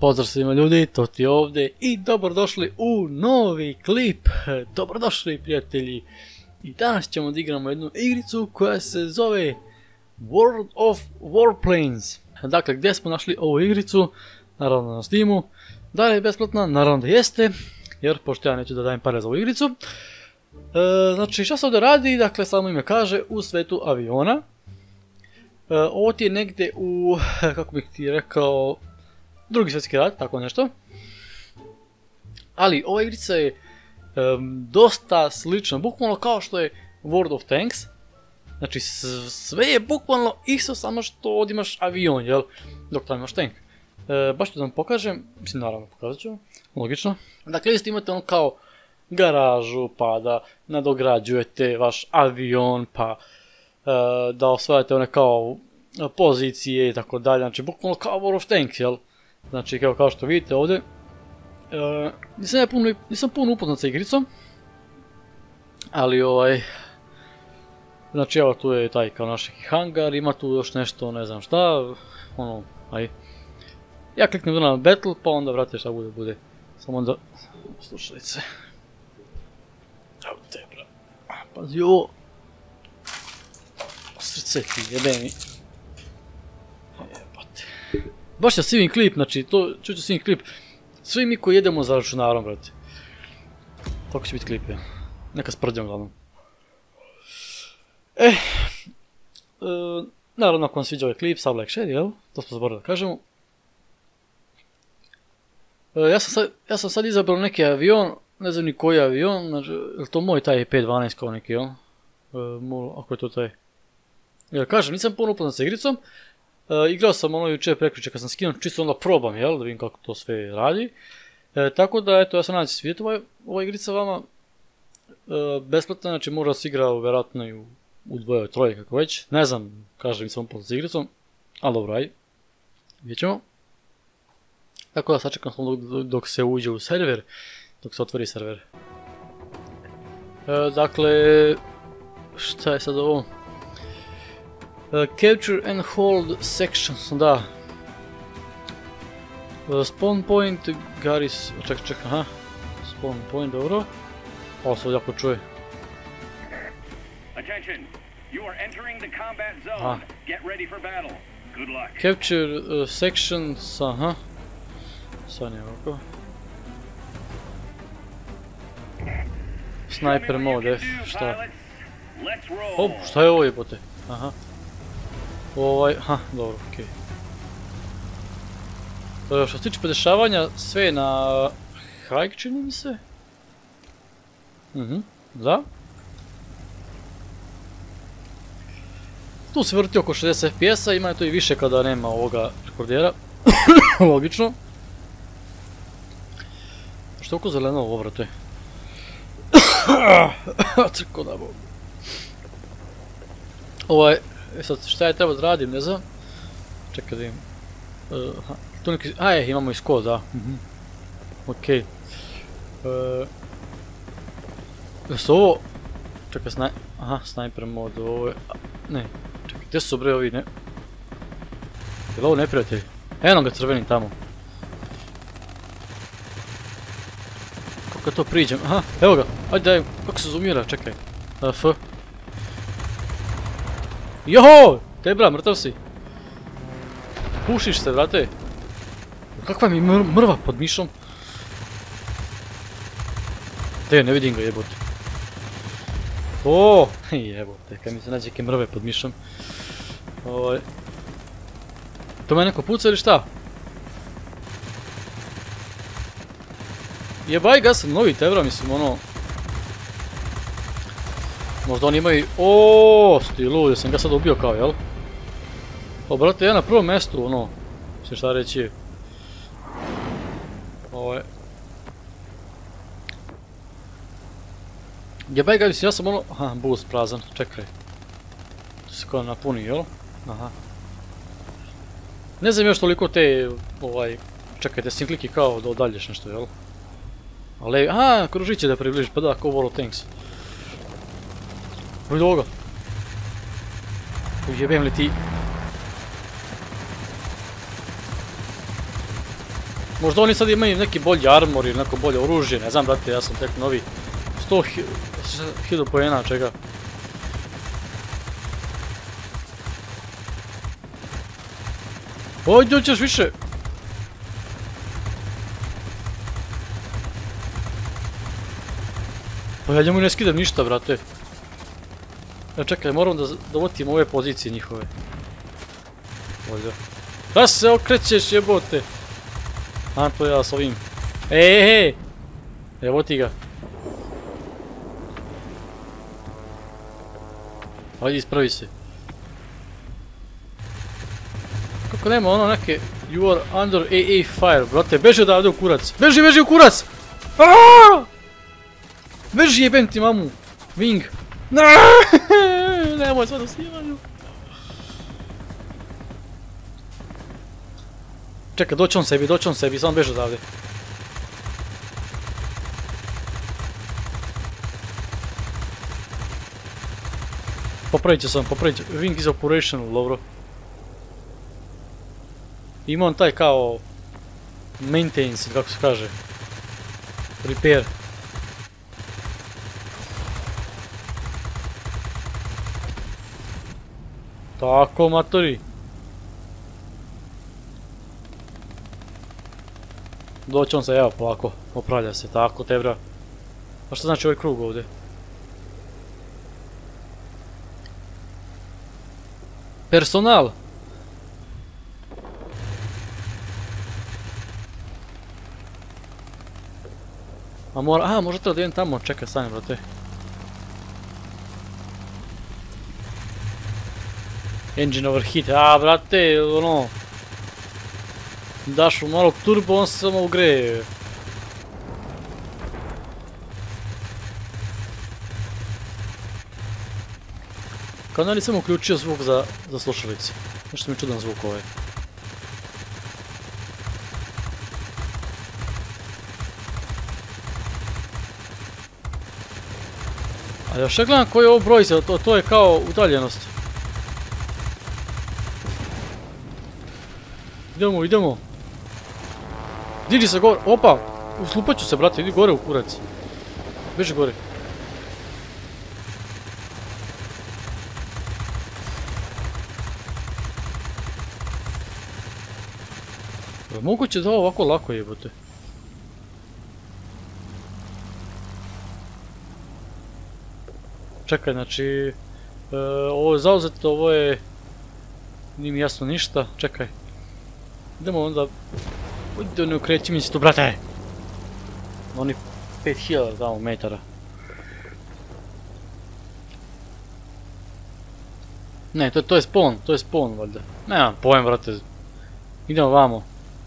Pozdrav svima ljudi, Toti je ovdje i dobrodošli u novi klip. Dobrodošli prijatelji. I danas ćemo da igramo jednu igricu koja se zove World of Warplanes. Dakle, gdje smo našli ovu igricu? Naravno na Steamu. Da li je besplatna? Naravno da jeste, jer pošto ja neću da dajem pare za ovu igricu. Znači, šta se ovdje radi? Dakle, samo ime kaže, u svetu aviona. Ovo ti je negdje u, kako bih ti rekao, Drugi svjetski rat, tako nešto. Ali ova igrica je dosta slična, bukvalno kao što je World of Tanks. Znači sve je bukvalno isto, samo što ovdje imaš avion, jel? Dok tamo imaš tank. Baš ću da vam pokažem, mislim naravno pokazat ću, logično. Dakle, isto imate ono kao garažu, pa da nadograđujete vaš avion, pa da osvajate one kao pozicije i tako dalje. Znači bukvalno kao World of Tanks, jel? Znači, kao što vidite ovdje, nisam puno upoznat sa igricom, ali znači evo tu je taj kao naš hangar, ima tu još nešto, ne znam šta, ono, aj. Ja kliknem na battle, pa onda vrate šta bude, samo onda, slušajte. Evo te bra, pazi ovo, srce ti jebeni. Baš je svim klip, znači to čuću svim klip. Svi mi koji jedemo za računarom, brate. Tako će biti klip, ja. Neka sprđam glavnom. Naravno, ako vam sviđa ovaj klip, sub, like, share, jel? To smo zaboravili da kažemo. Ja sam sad izabrao neki avion, ne znam ni koji avion, znači, je li to moj taj 512 kao neki, jel? Ako je to taj. Jer kažem, nisam puno upoznat sa igricom. Igrao sam ono jučer prekjučer kad sam skinuo, čisto onda probam, jel, da vidim kako to sve radi. Tako da, eto, ja sam nadam se svijetu ova igrica vama. Besplatna, znači možda se igra vjerojatno i u dvoje, troje, kako već. Ne znam, kažem, nisam upoznat sa igricom, ali dobro, ajde. Vidjet ćemo. Tako da sačekam dok se uđe u server, dok se otvori server. Dakle, šta je sad ovo? Capture and hold sections, da. Spawn point, Garis, čekaj, aha. Spawn point, dobro. Ovo se ovdje jako čuje. Capture sections, aha. Sad nije ovako. Sniper mode, F, šta? Op, šta je ovo jebote? Aha. Dobro, okej. Što se tiče podešavanja, sve je na high, čini mi se. Da. Tu se vrti oko 60 FPS-a, ima to i više kada nema ovoga rekordera. Logično. Što je oko zeleno ovo, vrate? Crko da bo. Sad šta je treba da radim, ne znam. Čekaj da vidim. Tu neki, imamo i skod, da. Okej. Jesu ovo... Čekaj, sniper mod, ovo je... Ne, čekaj, gdje su bre ovi, ne? Je li ovo neprijatelj? Eno ga crvenim tamo. Kako to priđem, evo ga, ajde daj, kako se zoomira, čekaj. F. Joho! Tebra, mrtav si. Pušiš se, vrate. Kakva mi mrva pod mišom. Ne vidim ga, jebote. Jebote, kad mi se nađe neke mrve pod mišom. To me neko puca ili šta? Jebaj ga, sam novi Tebra, mislim, ono... Možda oni imaju... Stilu, ja sam ga sad ubio kao, jel? Brate, ja na prvom mjestu, ono... Mislim šta reći... Jebaj ga, mislim, ja sam ono... Boost prazan, čekaj. To se kao napuni, jel? Ne znam još toliko te... Čekajte, s tim kliki kao da odalješ nešto, jel? Ali, kružiće da približiš, pa da, kao World of Tanks. Vidi ovoga. Ujebem li ti? Možda oni sad imaju neki bolji armor ili neko bolje oružje, ne znam brate, ja sam tek novi. 100.000 poena, čega? Ojde, hoćeš više! Pa ja njemu ne skidam ništa, brate. Ja čekaj, moram da dovotim ove pozicije njihove. Ovdje. Da se okrećeš, jebote! A to ja s ovim. Ej! Evo ti ga. Ajde, ispravi se. Kako nema ono neke... You are under AA fire, brate. Beži odavde u kurac. Beži, beži u kurac! Aaaa! Beži, jebem ti mamu. Wing. Nemoj sve da snimaju. Čekaj, doći on sebi, samo beži odavde. Popravit ću sam, popravit ću. Wing is operational, dobro. Ima on taj kao... maintenance, kako se kaže. Repair. Tako, matori. Doći on se, evo, polako. Popravlja se, tako, tebra. A što znači ovaj krug ovdje? Personal. A mora, možda treba da idem tamo, čekaj, stani, brate. Engine overheat, brate, ono... Daš mu malo turbo, on se samo ugreje. Kao da nisam uključio zvuk za slušalice. Nešto mi je čudan zvuk ovaj. A još ja gledam koji je ovo broj, to je kao udaljenost. Idemo. Diži se gore, opa! Uslupat ću se, brate, idi gore u kurac. Beži gore. Moguće da ovo ovako lako jebote. Čekaj, znači... ovo je zauzeto, ovo je... Nije mi jasno ništa, čekaj. Idemo onda... Ujde, ne okreći mi se tu, brate! Oni 5000 tamo metara. Ne, to je spawn, valjda. Nemam pojem, brate. Idemo vamo.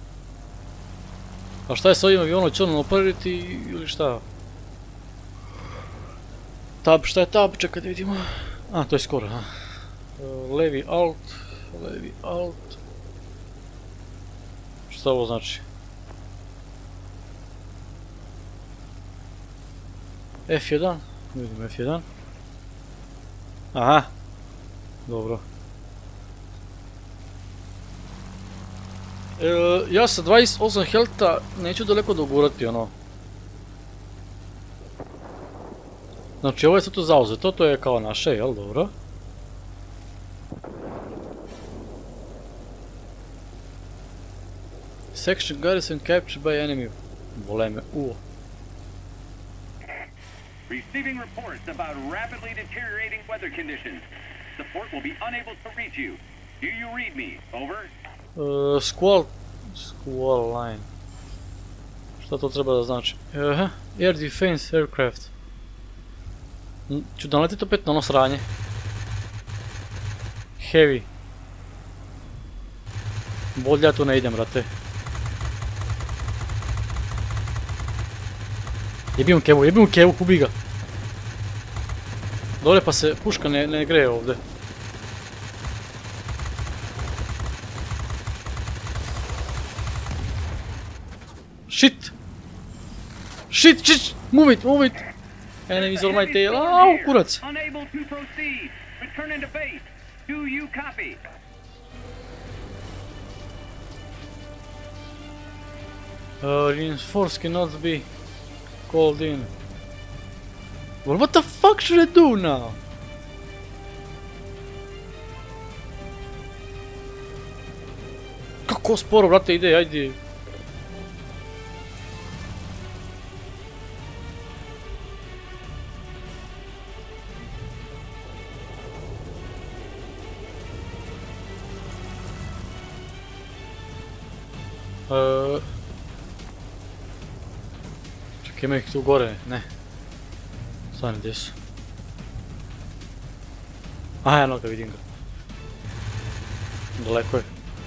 A šta je s ovim avionom, će on opariti ili šta? Tab, šta je tab? Čekaj da vidimo. A, to je skoro, ha. Levi alt. Šta ovo znači? F1, vidim F1. Aha. Dobro. Ja sa 28 healtha neću daleko dogurati, ono. Znači ovo je sad tu zauzeto, to je kao naše, jel, dobro. Section garrison captured by enemy. Vole me, Receiving reports about rapidly deteriorating weather conditions. Support will be unable to reach you. Do you read me? Over. Squall line. Šta to treba da znači? Air defense aircraft. Ću naletiti opet na ono sranje. Heavy. Bolje ja tu ne idem, brate. Jebi mu kevu, ubi ga. Dole pa se puška ne greje ovdje. Shit! Move it! Enemies on my tail. Au, kurac! Reinforce cannot be called in. Well, what the fuck should I do now? Kako sporo, brate, ide, ajde. Čekaj, ima ih tu gore, ne. Stvarno, gdje su? Aha, eno ga, vidim ga. Daleko je.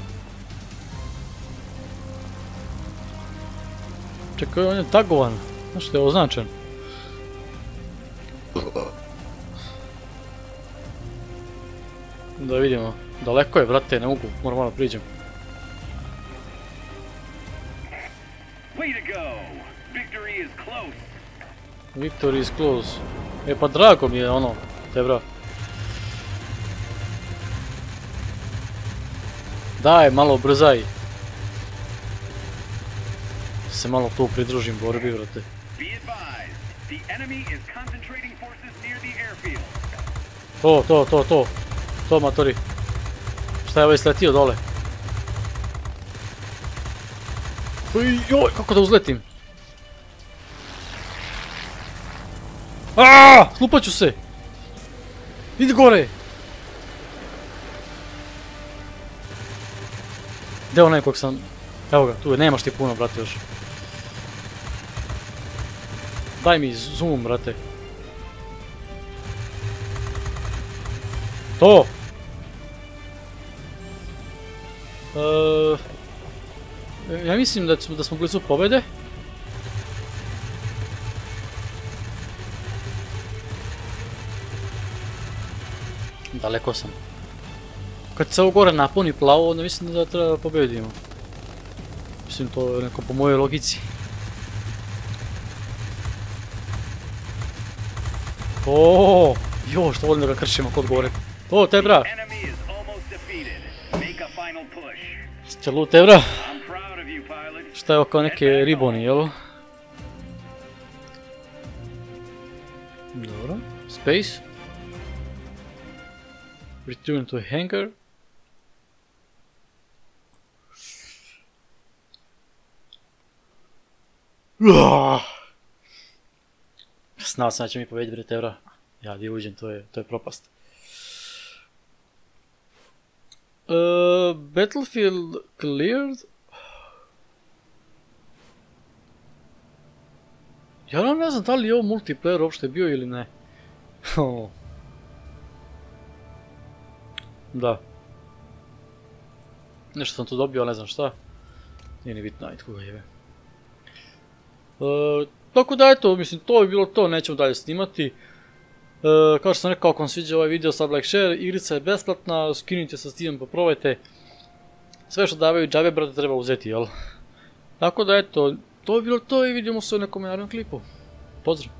Čekaj, on je tagovan. Znaš što je označen? Da vidimo. Daleko je, brate, ne mogu. Moram malo priđem. Victory is close. E pa drago mi je ono, tebra. Daj, malo brzaj. Se malo tu pridružim borbi, brate. To, matori. Šta je ovaj sletio dole? Joj, kako da uzletim? Aaaa! Slupat ću se! Idi gore! Gdje je onaj kog sam... Evo ga, tu je, nemaš ti puno, brate, još. Daj mi zoom, brate. To! Ja mislim da smo blizu pobjede. Daleko sam. Kad se ovo gore napuni plavo, onda mislim da treba pobjedimo. Mislim, to je neko po mojoj logici. Oooo, jo, što volim da ga kršimo kod gore. O, tebra! Ste lu, tebra? Šta je ovo kao neke riboni, jel? Dobro, space. Return to hangar. Znao sam da će mi povediti, bre, tebra. Ja gdje uđem, to je propast. Battlefield cleared? Ja ne znam da li je ovo multiplayer uopšte bio ili ne. Da. Nešto sam tu dobio, ali ne znam šta. Nije ni bitno, ajde koga jebe. Tako da eto, mislim, to je bilo to, nećemo dalje snimati. Kao što sam rekao, ako vam sviđa ovaj video, sub, like, share, igrica je besplatna, skinite sa Steam pa probajte. Sve što davaju džabe, brate, treba uzeti, jel? Tako da eto, to je bilo to i vidimo se u nekom narednom klipu. Pozdrav!